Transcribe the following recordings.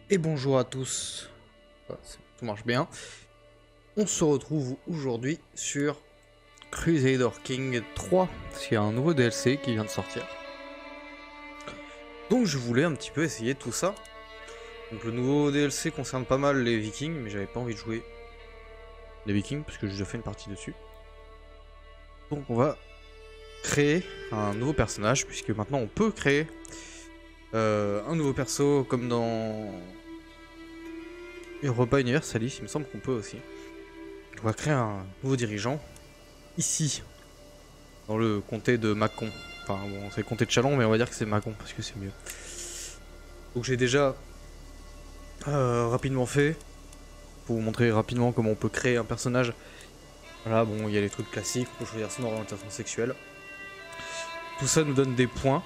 Et bonjour à tous, tout marche bien. On se retrouve aujourd'hui sur Crusader King 3, parce qu'il y a un nouveau DLC qui vient de sortir. Donc je voulais un petit peu essayer tout ça. Donc le nouveau DLC concerne pas mal les Vikings, mais j'avais pas envie de jouer les Vikings, parce que j'ai déjà fait une partie dessus. Donc on va créer un nouveau personnage, puisque maintenant on peut créer un nouveau perso comme dans Europa Universalis, il me semble qu'on peut aussi. On va créer un nouveau dirigeant, ici, dans le comté de Mâcon. Enfin bon, c'est le comté de Châlons, mais on va dire que c'est Mâcon, parce que c'est mieux. Donc j'ai déjà rapidement fait, pour vous montrer rapidement comment on peut créer un personnage. Voilà, bon, il y a les trucs classiques, on peut choisir son orientation sexuelle. Tout ça nous donne des points.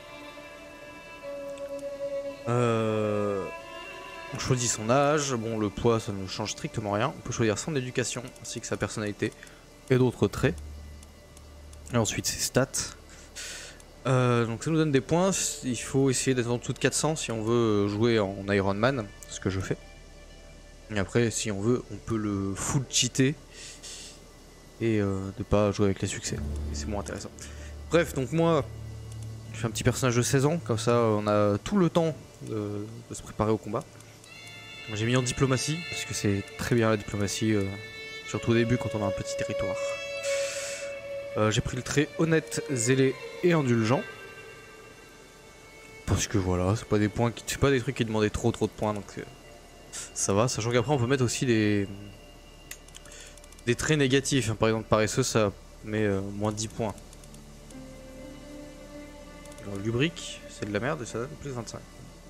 On choisit son âge, bon le poids ça ne change strictement rien. On peut choisir son éducation ainsi que sa personnalité et d'autres traits. Et ensuite ses stats. Donc ça nous donne des points, il faut essayer d'être en dessous de 400 si on veut jouer en Iron Man, ce que je fais. Et après si on veut on peut le full cheater et ne pas jouer avec les succès. Et c'est moins intéressant. Bref, donc moi je fais un petit personnage de 16 ans, comme ça on a tout le temps de se préparer au combat. J'ai mis en diplomatie, parce que c'est très bien la diplomatie, surtout au début quand on a un petit territoire. J'ai pris le trait honnête, zélé et indulgent. Parce que voilà, c'est pas des points qui, c'est pas des trucs qui demandaient trop de points, donc ça va. Sachant qu'après on peut mettre aussi des traits négatifs. Par exemple paresseux ça met moins 10 points. Lubrique, c'est de la merde et ça donne plus 25.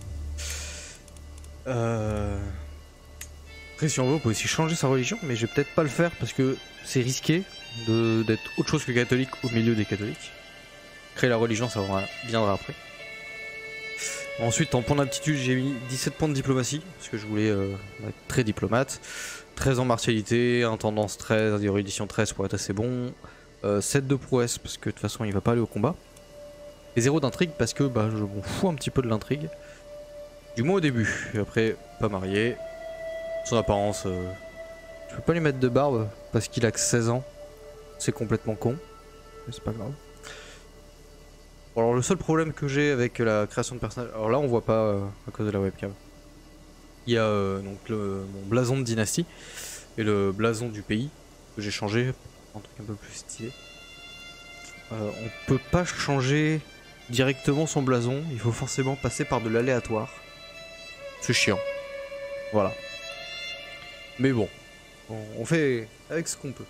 Après si on veut on peut aussi changer sa religion, mais je vais peut-être pas le faire parce que c'est risqué d'être autre chose que catholique au milieu des catholiques. Créer la religion ça viendra après. Ensuite en point d'aptitude j'ai mis 17 points de diplomatie, parce que je voulais être très diplomate. 13 en martialité, intendance 13, érudition 13 pour être assez bon. 7 de prouesse parce que de toute façon il va pas aller au combat. Et 0 d'intrigue parce que bah, je m'en fous un petit peu de l'intrigue. Du moins au début, et après pas marié. Son apparence, je peux pas lui mettre de barbe parce qu'il a que 16 ans. C'est complètement con, mais c'est pas grave. Bon, alors le seul problème que j'ai avec la création de personnage, alors là on voit pas à cause de la webcam. Il y a donc mon blason de dynastie et le blason du pays que j'ai changé pour un truc un peu plus stylé. On peut pas changer directement son blason, il faut forcément passer par de l'aléatoire. C'est chiant. Voilà. Mais bon, on fait avec ce qu'on peut.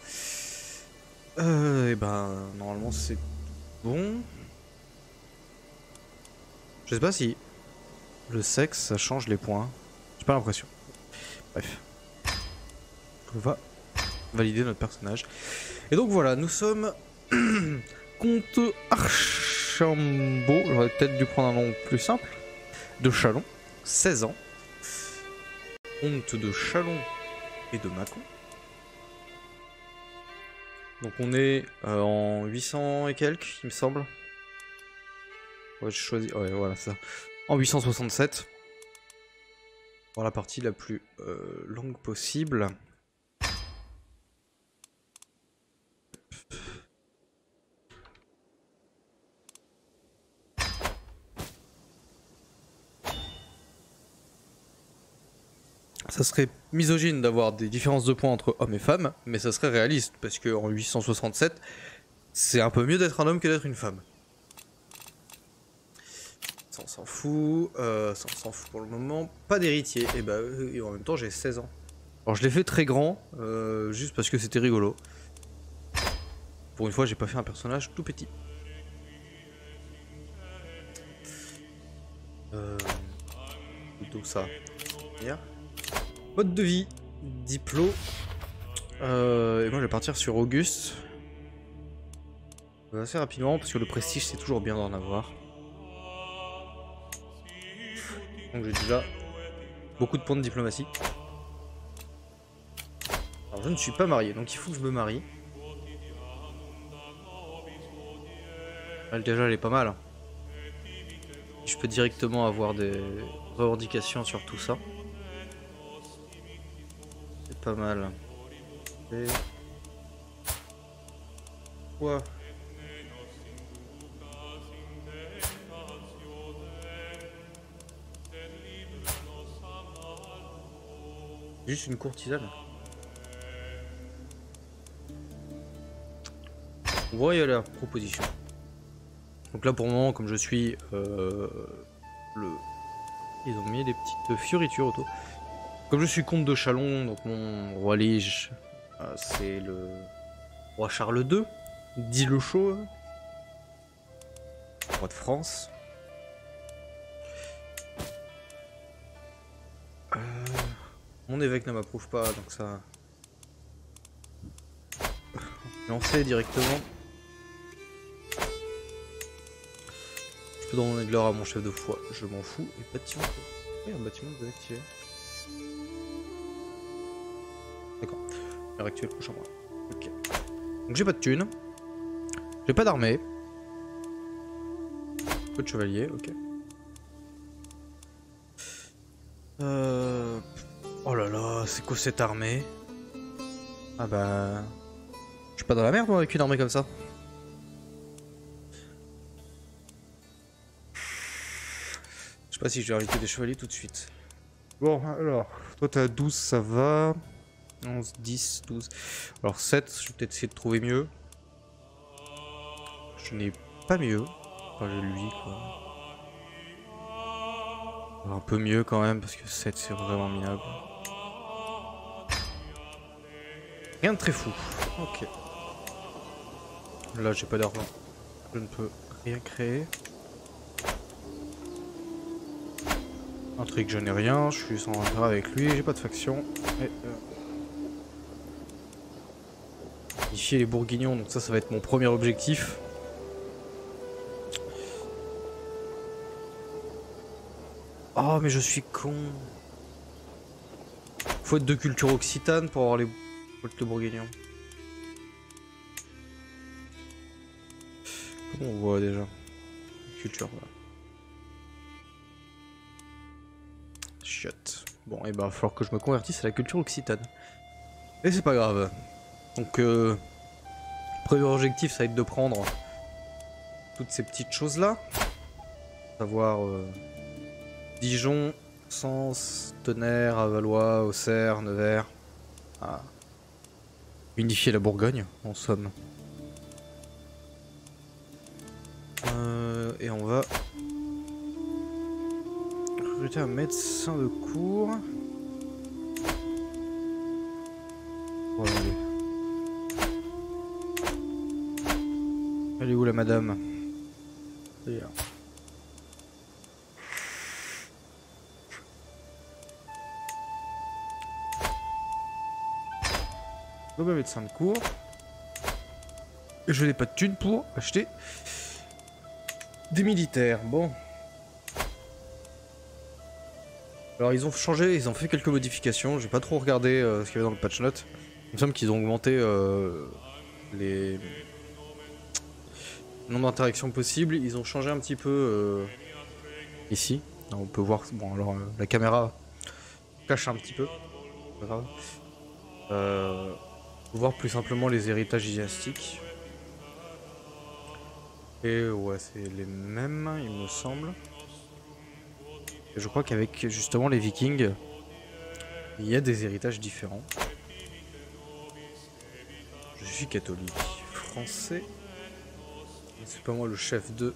Et ben normalement c'est bon. Je sais pas si le sexe ça change les points. J'ai pas l'impression. Bref. On va valider notre personnage. Et donc voilà, nous sommes Comte Archambault. J'aurais peut-être dû prendre un nom plus simple. De Châlons, 16 ans. Comte de Châlons et de Mâcon. Donc on est en 800 et quelques, il me semble. Ouais, j'ai choisi. Ouais, voilà ça. En 867. Pour la partie la plus longue possible. Ça serait misogyne d'avoir des différences de points entre hommes et femmes, mais ça serait réaliste, parce qu'en 867, c'est un peu mieux d'être un homme que d'être une femme. Ça on s'en fout, ça on s'en fout pour le moment. Pas d'héritier, et bah et en même temps j'ai 16 ans. Alors je l'ai fait très grand, juste parce que c'était rigolo. Pour une fois j'ai pas fait un personnage tout petit. Plutôt ça. Mode de vie, diplo. Et moi je vais partir sur Auguste. Assez rapidement parce que le prestige c'est toujours bien d'en avoir. Donc j'ai déjà beaucoup de points de diplomatie. Alors je ne suis pas marié donc il faut que je me marie. Elle déjà elle est pas mal. Je peux directement avoir des revendications sur tout ça. C'est pas mal. Et... quoi? Juste une courtisane. Voilà, proposition. Donc là pour le moment, comme je suis ils ont mis des petites fioritures autour. Comme je suis comte de Chalon, donc mon roi lige, c'est le roi Charles II, dit le chaud, roi de France. Mon évêque ne m'approuve pas, donc ça... lancer directement. Je peux donner de l'or à mon chef de foi, je m'en fous. Et bâtiment. Oui, un bâtiment désactivé. D'accord. L'heure actuelle, prochain mois. Ok. Donc j'ai pas de thunes. J'ai pas d'armée. Peu de chevaliers, ok. Oh là là, c'est quoi cette armée? Ah bah... je suis pas dans la merde moi avec une armée comme ça. Je sais pas si je vais inviter des chevaliers tout de suite. Bon, alors, toi t'as 12, ça va. 11, 10, 12. Alors 7, je vais peut-être essayer de trouver mieux. Je n'ai pas mieux. Enfin, j'ai lui, quoi. Un peu mieux quand même, parce que 7 c'est vraiment minable. Rien de très fou. Ok. Là, j'ai pas d'argent. Je ne peux rien créer. Intrigue, je n'ai rien. Je suis sans intérêt avec lui. J'ai pas de faction. Et, unifier les Bourguignons. Donc ça va être mon premier objectif. Oh, mais je suis con. Faut être de culture occitane pour avoir les Bourguignons. Comment on voit déjà? Culture, voilà. Chut. Bon, et bah, il va falloir que je me convertisse à la culture occitane. Et c'est pas grave. Donc, premier objectif, ça va être de prendre toutes ces petites choses-là. Savoir Dijon, Sens, Tonnerre, Avalois, Auxerre, Nevers. Ah. Unifier la Bourgogne, en somme. Et on va recruter un médecin de cour. Ouais, elle est où la madame? Là. Donc un médecin de cour. Et je n'ai pas de thunes pour acheter des militaires. Bon. Alors ils ont changé, ils ont fait quelques modifications. J'ai pas trop regardé ce qu'il y avait dans le patch note. Il me semble qu'ils ont augmenté les nombres d'interactions possibles. Ils ont changé un petit peu ici. On peut voir. Bon alors la caméra cache un petit peu. Pas grave. On peut voir plus simplement les héritages dynastiques. Et ouais, c'est les mêmes, il me semble. Et je crois qu'avec justement les Vikings, il y a des héritages différents. Je suis catholique français. C'est pas moi le chef de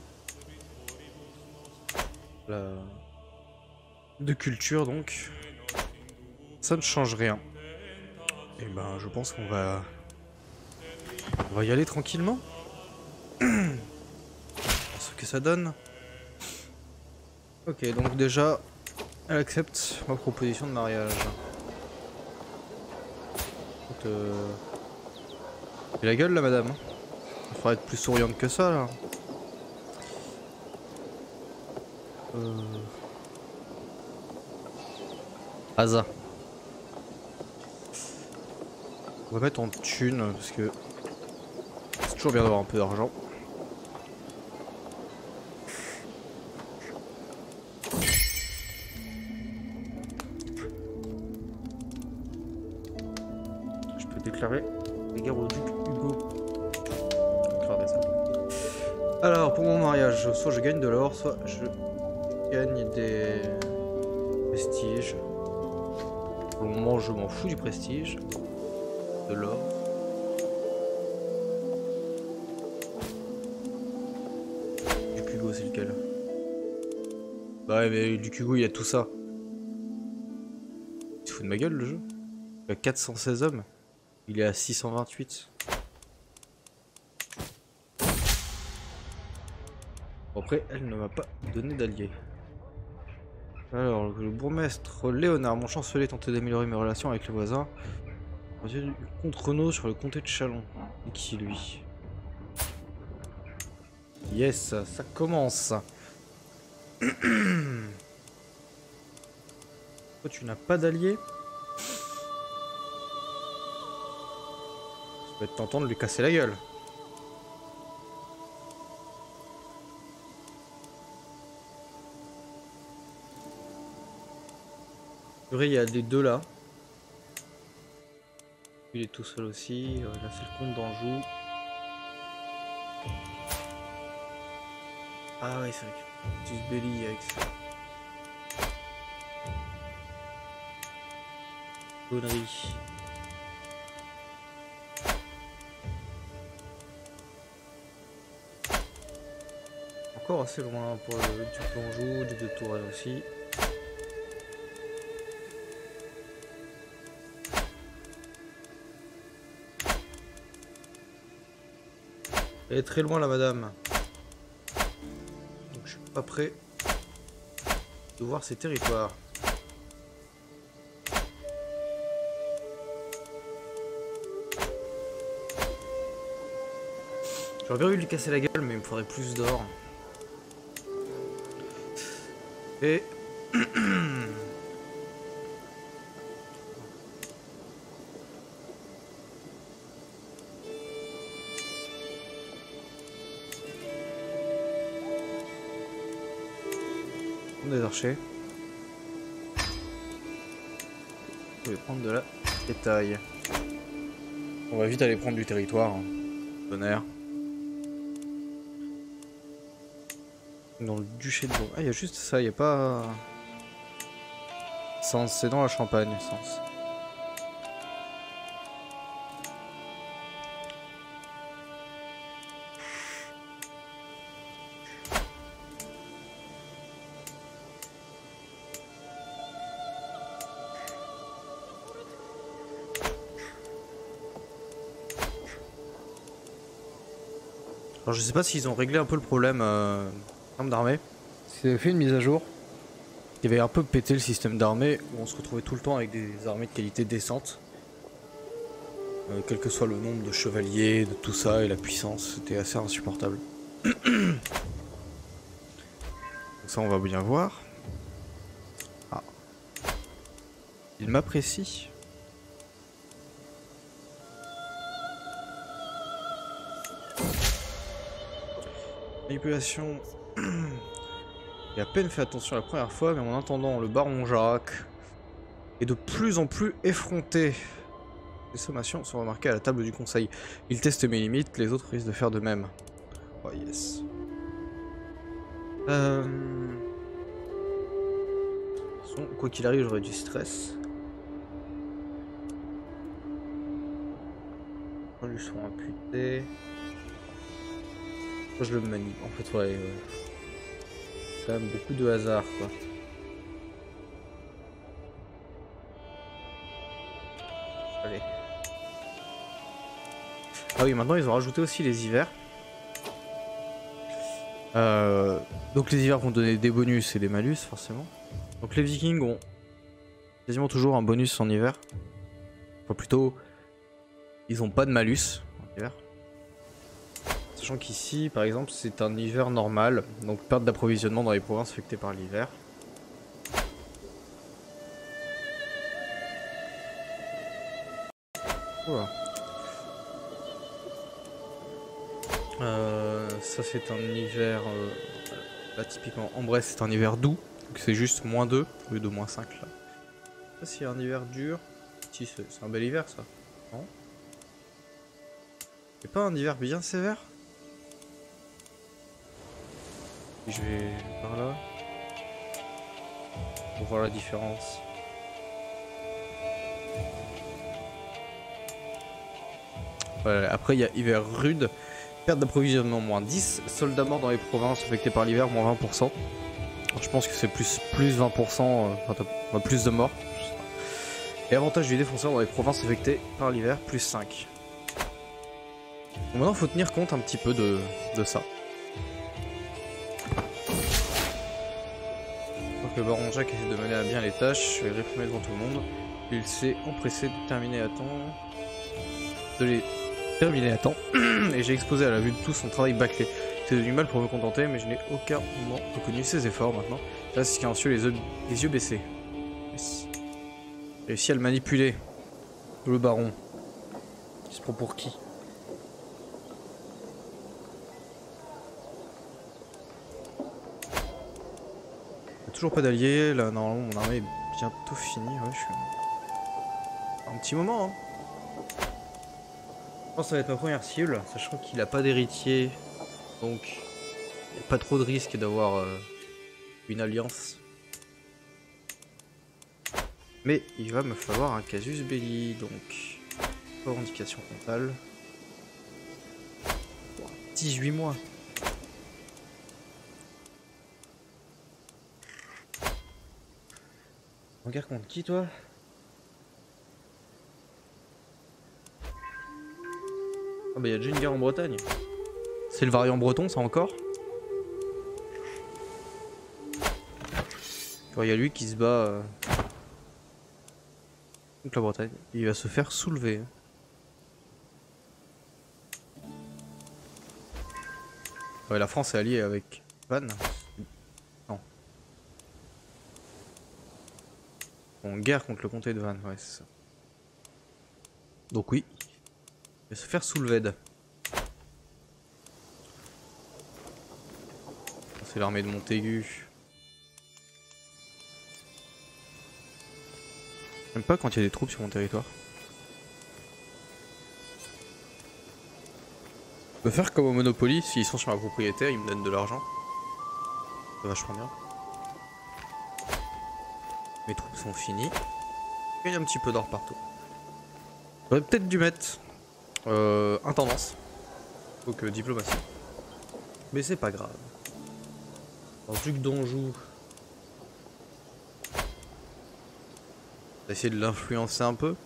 culture, donc ça ne change rien. Et ben, je pense qu'on va y aller tranquillement. Ce que ça donne. Ok, donc déjà, elle accepte ma proposition de mariage. Et la gueule là, madame. Il faudrait être plus souriante que ça là. Asa. On va mettre en thune parce que c'est toujours bien d'avoir un peu d'argent. déclarer la guerre au duc Hugo. Regardez ça. Alors, pour mon mariage, soit je gagne de l'or, soit je gagne des prestiges. Pour le moment, je m'en fous du prestige. De l'or. Duc Hugo, c'est lequel? Bah ouais, mais Duc Hugo, il y a tout ça. Il se fout de ma gueule, le jeu. Il a 416 hommes. Il est à 628. Bon, après, elle ne m'a pas donné d'alliés. Alors, le bourgmestre Léonard, mon chancelier, tentait d'améliorer mes relations avec les voisins. Contre Renaud sur le comté de Chalon. Et qui, lui? Yes, ça commence. Toi, tu n'as pas d'alliés? Ça va être tentant de lui casser la gueule. Il y a les deux là. Il est tout seul aussi. Là, c'est le comte d'Anjou. Ah ouais, c'est vrai que tu te belly avec ça. Connerie. Encore assez loin pour le duc d'Anjou, duc de Touraine aussi. Elle est très loin la madame. Donc je suis pas prêt de voir ses territoires. J'aurais bien voulu lui casser la gueule, mais il me faudrait plus d'or. Et... des archers. Je vais prendre de la détail. On va vite aller prendre du territoire. Hein. Tonnerre. Dans le duché de Bourg. Ah, il y a juste ça, il n'y a pas... Sens, c'est dans la Champagne, Sens. Alors je sais pas s'ils ont réglé un peu le problème en termes d'armée. C'est fait une mise à jour. Il y avait un peu pété le système d'armée où on se retrouvait tout le temps avec des armées de qualité décente. Quel que soit le nombre de chevaliers, de tout ça et la puissance, c'était assez insupportable. Donc ça on va bien voir. Ah. Il m'apprécie. Manipulation. J'ai à peine fait attention la première fois, mais en attendant, le baron Jacques est de plus en plus effronté. Les sommations sont remarquées à la table du conseil. Il teste mes limites, les autres risquent de faire de même. Oh yes. Quoi qu'il arrive, j'aurai du stress. On lui sont imputés. Je le manie. En fait, ouais. Quand même beaucoup de hasard, quoi. Allez. Ah oui, maintenant ils ont rajouté aussi les hivers. Donc les hivers vont donner des bonus et des malus, forcément. Donc les vikings ont quasiment toujours un bonus en hiver. Enfin plutôt, ils ont pas de malus en hiver. Sachant qu'ici, par exemple, c'est un hiver normal. Donc perte d'approvisionnement dans les provinces affectées par l'hiver. Voilà. Ça c'est un hiver... là typiquement en Bresse c'est un hiver doux. Donc c'est juste -2 au lieu de -5 là. Ça s'il y a un hiver dur. Si c'est un bel hiver ça. Non ? C'est pas un hiver bien sévère? Je vais par là. Pour voir la différence. Voilà, après il y a hiver rude. Perte d'approvisionnement moins 10. Soldats morts dans les provinces affectées par l'hiver moins 20%. Je pense que c'est plus 20%, enfin, plus de morts. Et avantage du défenseur dans les provinces affectées par l'hiver, plus 5. Donc maintenant, il faut tenir compte un petit peu de ça. Alors que le baron Jacques essaie de mener à bien les tâches, je vais réprimer devant tout le monde. Il s'est empressé de terminer à temps. Et j'ai exposé à la vue de tout son travail bâclé. C'est du mal pour me contenter, mais je n'ai aucun moment reconnu ses efforts maintenant. Là, c'est silencieux, les yeux baissés. Yes. J'ai réussi à le manipuler. Le baron. Il se prend pour qui? Il n'y a toujours pas d'alliés. Là, normalement, mon armée est bientôt finie. Ouais, je suis un petit moment. Hein. Je pense que ça va être ma première cible, sachant qu'il n'a pas d'héritier. Donc, il n'y a pas trop de risque d'avoir une alliance. Mais il va me falloir un casus belli, donc revendication comptable. 18 mois. En guerre contre qui, toi? Ah bah il y a déjà une guerre en Bretagne. C'est le variant breton, ça encore? Il y a lui qui se bat contre la Bretagne. Il va se faire soulever. Ouais, la France est alliée avec Vannes. Non. En guerre contre le comté de Vannes, ouais, c'est ça. Donc oui. Il va se faire soulever. C'est l'armée de Montaigu. J'aime pas quand il y a des troupes sur mon territoire. Je peux faire comme au Monopoly, s'ils sont sur ma propriétaire, ils me donnent de l'argent. C'est vachement bien. Mes troupes sont finies. Il y a un petit peu d'or partout. J'aurais peut-être dû mettre intendance. Donc diplomatie. Mais c'est pas grave. Alors, duc d'Anjou. On va essayer de l'influencer un peu.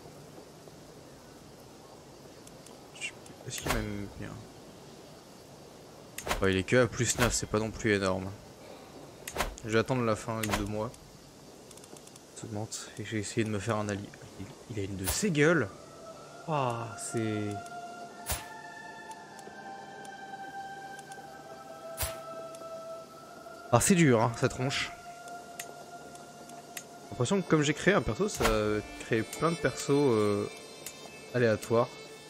Est-ce qu'il m'aime bien? Oh, il est que à plus 9, c'est pas non plus énorme. Je vais attendre la fin de 2 mois. Et je vais essayer de me faire un allié. Il a une de ses gueules. Ah, c'est... Ah, c'est dur, hein, cette tronche. J'ai l'impression que comme j'ai créé un perso, ça va créer plein de persos aléatoires.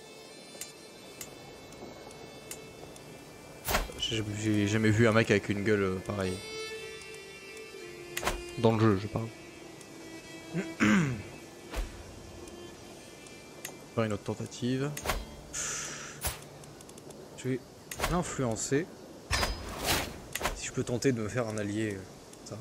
J'ai jamais vu un mec avec une gueule pareille. Dans le jeu, je parle. Faire une autre tentative. Je vais l'influencer. Si je peux tenter de me faire un allié, ça.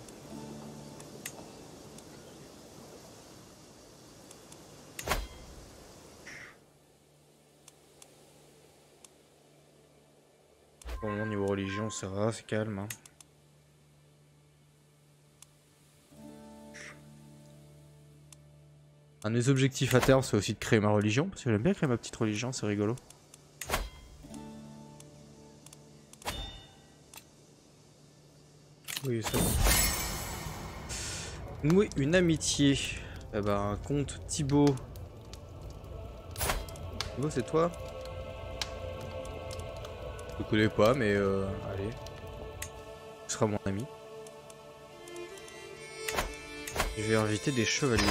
Pour le moment, niveau religion, ça va, c'est calme. Hein. Un de mes objectifs à terme, c'est aussi de créer ma religion, parce que j'aime bien créer ma petite religion, c'est rigolo. Oui, c'est bon. Nouer une amitié. Eh ben, comte Thibaut. Thibaut, c'est toi? Je le connais pas, mais allez. Tu seras mon ami. Je vais inviter des chevaliers.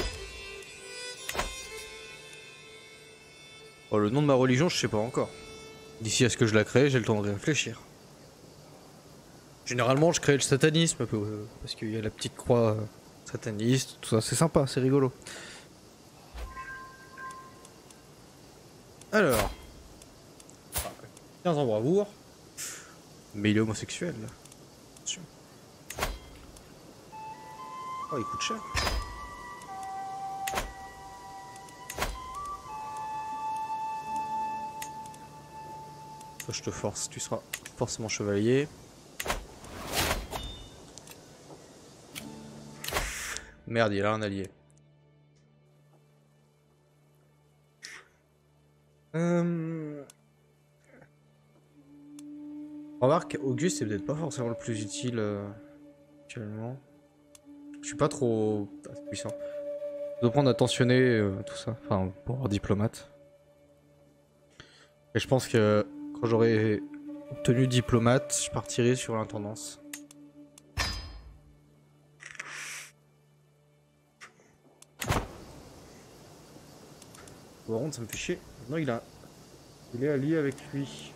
Oh, le nom de ma religion, je sais pas encore. D'ici à ce que je la crée, j'ai le temps de réfléchir. Généralement, je crée le satanisme, parce qu'il y a la petite croix sataniste, tout ça, c'est sympa, c'est rigolo. Alors. 15 en bravoure. Mais il est homosexuel là. Attention. Oh, il coûte cher. Toi, je te force, tu seras forcément chevalier. Merde, il a un allié. Remarque, Auguste c'est peut-être pas forcément le plus utile actuellement. Je suis pas trop puissant. Je dois prendre à tensionner tout ça, enfin pour avoir diplomate. Et je pense que quand j'aurai obtenu diplomate, je partirai sur l'intendance. Par contre ça me fait chier. Maintenant il est allié avec lui.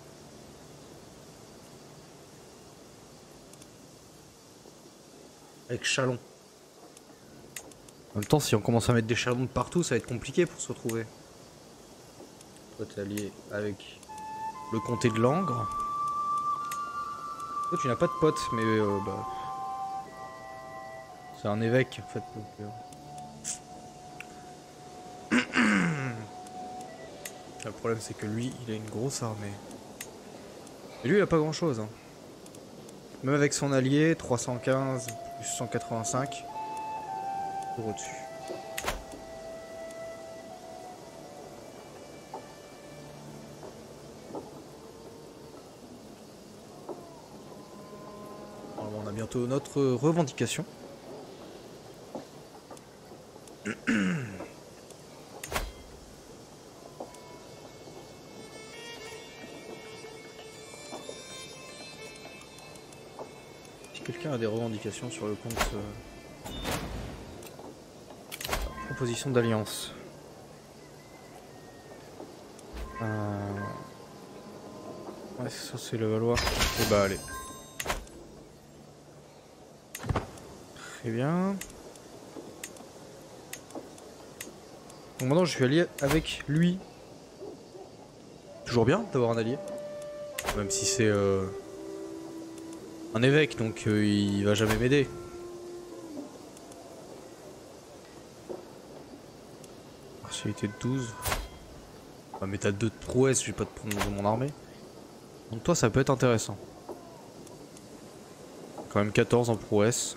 Avec Chalon. En même temps, si on commence à mettre des Chalons de partout, ça va être compliqué pour se retrouver. Toi, t'es allié avec le comté de Langres. Toi, tu n'as pas de pote, mais bah, c'est un évêque en fait. Donc, le problème, c'est que lui, il a une grosse armée. Et lui, il a pas grand chose. Hein. Même avec son allié, 315 plus 185. Pour au-dessus. Alors, on a bientôt notre revendication. Si quelqu'un a des revendications sur le compte proposition d'alliance. Ouais, ça c'est le Valois. Et bah allez. Très bien. Donc maintenant je suis allié avec lui. Toujours bien d'avoir un allié. Même si c'est un évêque, donc il va jamais m'aider. Partialité de 12. Ah, mais t'as 2 de prouesse, je vais pas te prendre dans mon armée. Donc toi ça peut être intéressant. Quand même 14 en prouesse.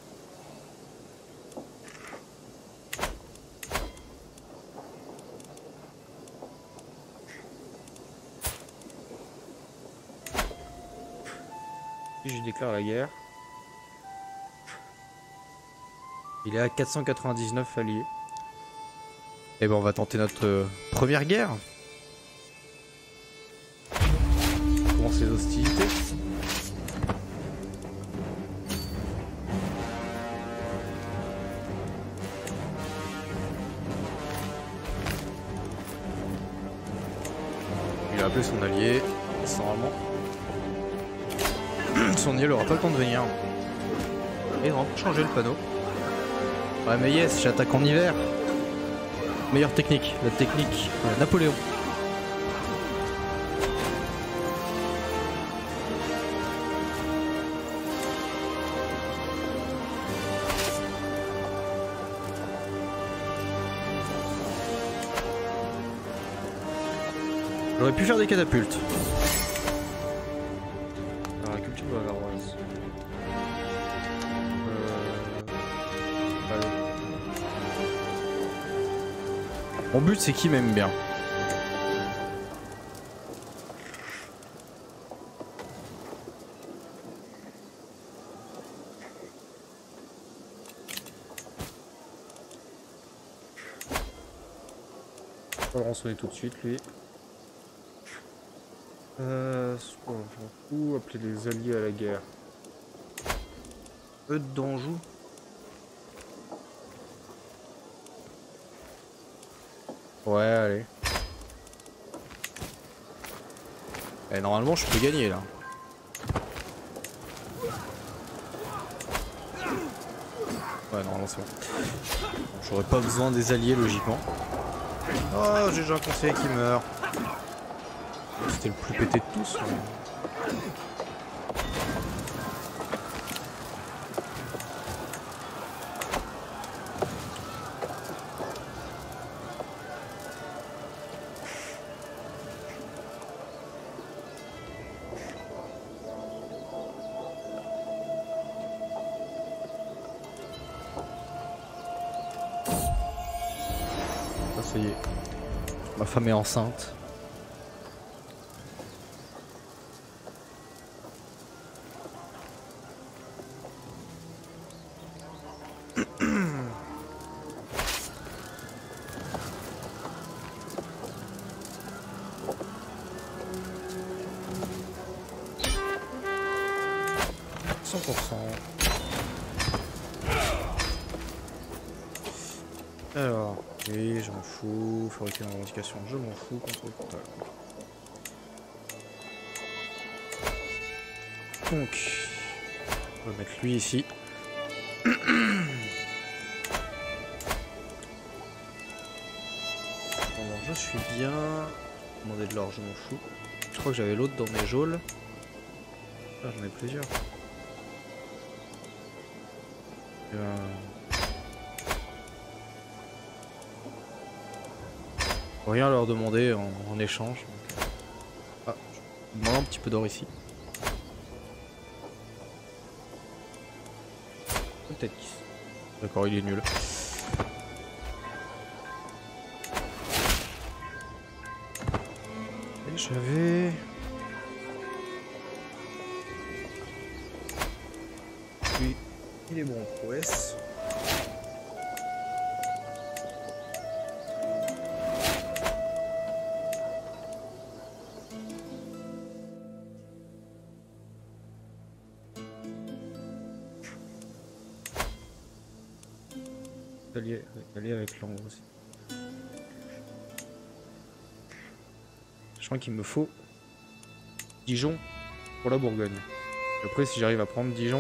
Je déclare la guerre. Il est à 499 alliés. Et ben on va tenter notre première guerre. Comment ces hostilités? Il a appelé son allié. Normalement. Son allié n'aura pas le temps de venir. Et on va changer le panneau. Ouais mais yes, j'attaque en hiver. Meilleure technique, la technique Napoléon. J'aurais pu faire des catapultes. Alors, la culture bavaroise. Allez. Mon but c'est qu'il m'aime bien. On va le rançonner tout de suite lui. On s'en fout, appeler les alliés à la guerre. Eudes d'Anjou. Ouais, allez. Et normalement, je peux gagner là. Ouais, normalement, c'est bon. J'aurais pas besoin des alliés, logiquement. Oh, j'ai déjà un conseiller qui meurt. C'était le plus pété de tous. Mais... ça y est. Ma femme est enceinte. Alors, oui, je m'en fous. Fabriquer une revendication, je m'en fous. Contrôle total. Donc, on va mettre lui ici. Bon, je suis bien. Demander de l'or, je m'en fous. Je crois que j'avais l'autre dans mes geôles. Ah, j'en ai plusieurs. Rien leur demander en échange. Donc... Ah, je demande un petit peu d'or ici. Peut-être. D'accord, il est nul. Et j'avais... Lui, il est bon en prouesse. Allié avec l'angle aussi. Je crois qu'il me faut Dijon pour la Bourgogne. Après, si j'arrive à prendre Dijon,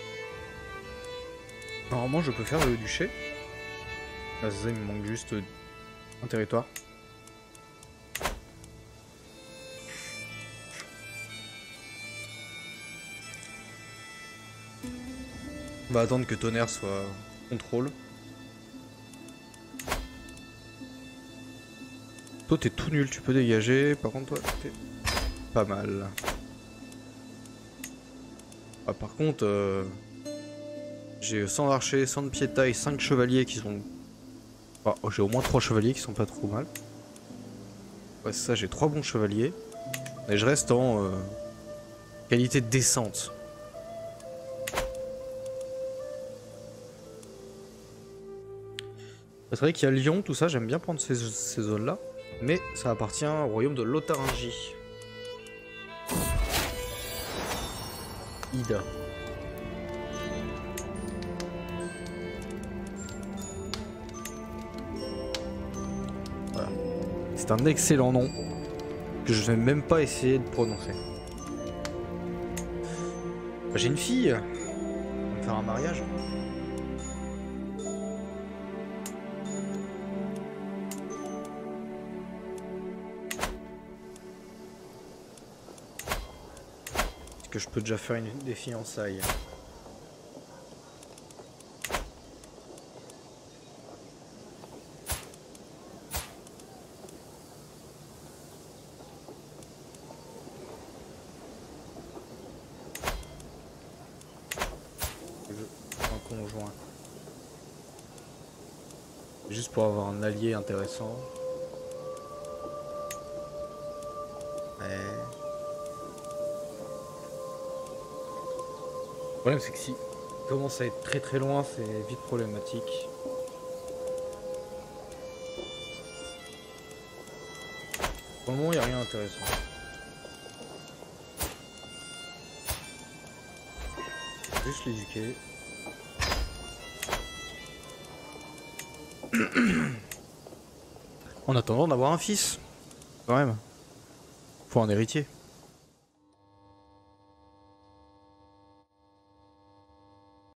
normalement je peux faire le duché. Là, ça, il me manque juste un territoire. On va attendre que Tonnerre soit contrôle. Toi t'es tout nul, tu peux dégager. Par contre toi t'es pas mal. Ah, par contre j'ai 100 archers, 100 de pied de taille, 5 chevaliers qui sont... Ah, oh, j'ai au moins 3 chevaliers qui sont pas trop mal. Ouais c'est ça, j'ai 3 bons chevaliers. Et je reste en qualité décente. C'est vrai qu'il y a Lyon, tout ça, j'aime bien prendre ces zones là. Mais ça appartient au royaume de Lotharingie. Ida. Voilà. C'est un excellent nom que je vais même pas essayer de prononcer. J'ai une fille. On va me faire un mariage. Que je peux déjà faire des fiançailles. Un conjoint. Juste pour avoir un allié intéressant. Ouais. Le problème c'est que si il commence à être très très loin, c'est vite problématique. Pour le moment, il n'y a rien d'intéressant. Juste l'éduquer. En attendant d'avoir un fils, quand même. Faut un héritier.